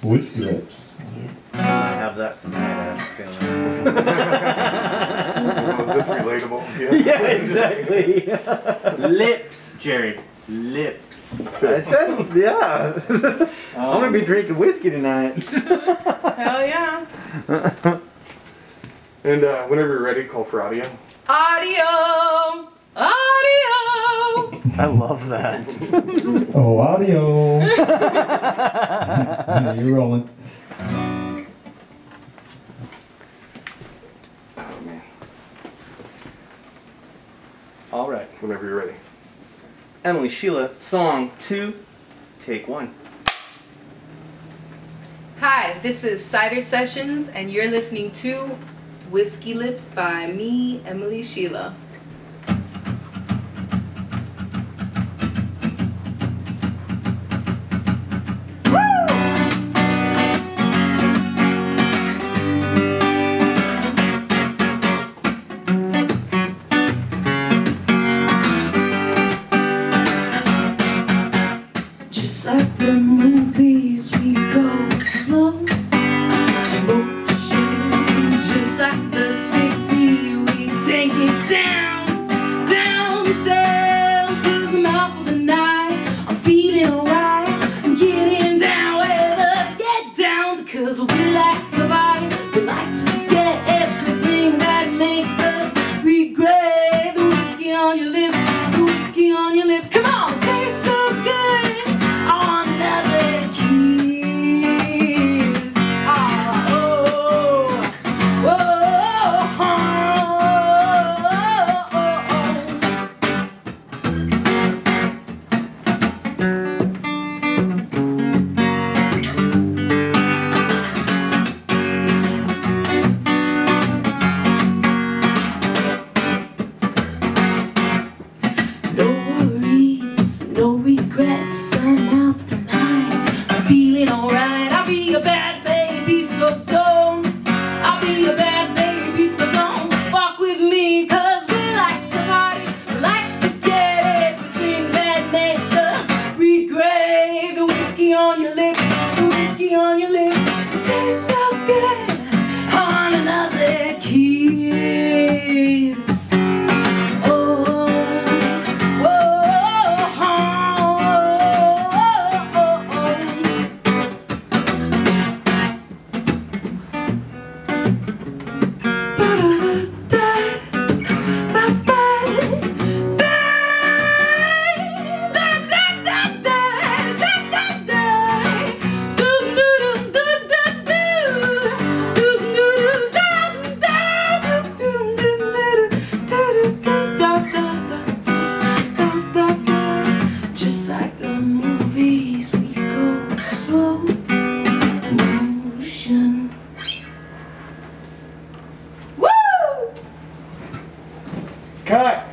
lips. Whiskey lips. Yes. I have that tonight, I have a feeling. Is this relatable? Yeah, exactly. Lips, Jerry. Lips. I said, yeah. I'm gonna be drinking whiskey tonight. Hell yeah. And whenever you're ready, call for audio. Audio. Audio. I love that. Oh, audio. Yeah, you're rolling. Oh man. All right. Whenever you're ready. Emily, Sheila, song 2, take 1. Hi, this is Cider Sessions, and you're listening to Whiskey Lips by me, Emily, Sheila. Just like the movies, we go slow motion. Just like the city, we take it down, downtown. 'Cause I'm out for the night, I'm feeling alright, I'm getting down, well, get down. Because we like to fight, we like to get everything that makes us regret. The whiskey on your lips, the whiskey on your lips. Come on, taste so good. On another kiss. Oh, oh, oh, no worries, no regrets. I'm out for the night, I'm feeling alright. I'll be a bad baby, so don't. I'll be a bad baby, so don't fuck with me. 'Cause we like to party, we like to get everything that makes us regret. The whiskey on your lips, the whiskey on your lips, it tastes so good. On another kiss. Oh, just like the movies, we go slow motion. Woo! Cut!